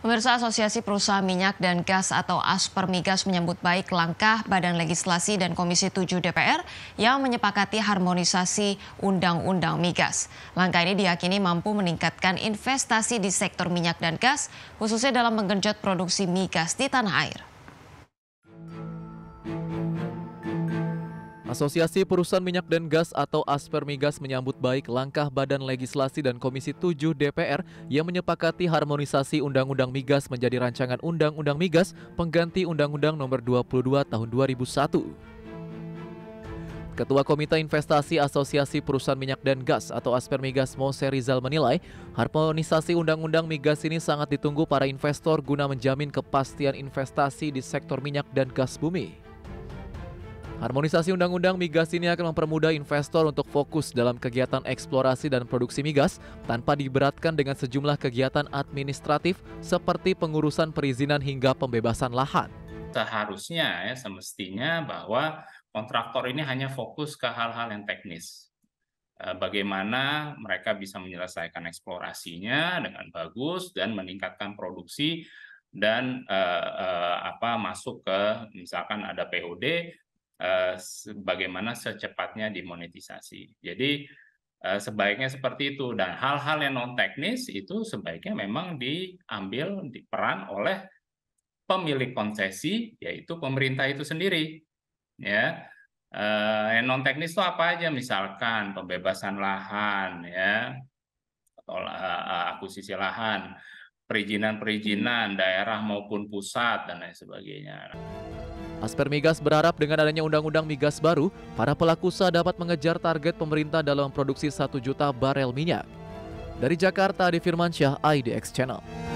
Pemirsa Asosiasi Perusahaan Minyak dan Gas atau Aspermigas menyambut baik langkah Badan Legislasi dan Komisi 7 DPR yang menyepakati harmonisasi Undang-Undang Migas. Langkah ini diyakini mampu meningkatkan investasi di sektor minyak dan gas, khususnya dalam menggenjot produksi migas di tanah air. Asosiasi Perusahaan Minyak dan Gas atau Aspermigas menyambut baik langkah Badan Legislasi dan Komisi 7 DPR yang menyepakati harmonisasi Undang-Undang Migas menjadi rancangan Undang-Undang Migas pengganti Undang-Undang Nomor 22 Tahun 2001. Ketua Komite Investasi Asosiasi Perusahaan Minyak dan Gas atau Aspermigas Mose Rizal menilai harmonisasi Undang-Undang Migas ini sangat ditunggu para investor guna menjamin kepastian investasi di sektor minyak dan gas bumi. Harmonisasi Undang-Undang Migas ini akan mempermudah investor untuk fokus dalam kegiatan eksplorasi dan produksi migas tanpa diberatkan dengan sejumlah kegiatan administratif seperti pengurusan perizinan hingga pembebasan lahan. Seharusnya semestinya bahwa kontraktor ini hanya fokus ke hal-hal yang teknis. Bagaimana mereka bisa menyelesaikan eksplorasinya dengan bagus dan meningkatkan produksi dan masuk ke misalkan ada POD, bagaimana secepatnya dimonetisasi. Jadi sebaiknya seperti itu, dan hal-hal yang non teknis itu sebaiknya memang diambil diperan oleh pemilik konsesi, yaitu pemerintah itu sendiri. Ya, yang non teknis itu apa aja, misalkan pembebasan lahan, ya, atau akuisisi lahan, perizinan daerah maupun pusat dan lain sebagainya. Aspermigas berharap dengan adanya Undang-Undang Migas baru, para pelaku usaha dapat mengejar target pemerintah dalam produksi 1 juta barel minyak. Dari Jakarta, Adi Firmansyah, IDX Channel.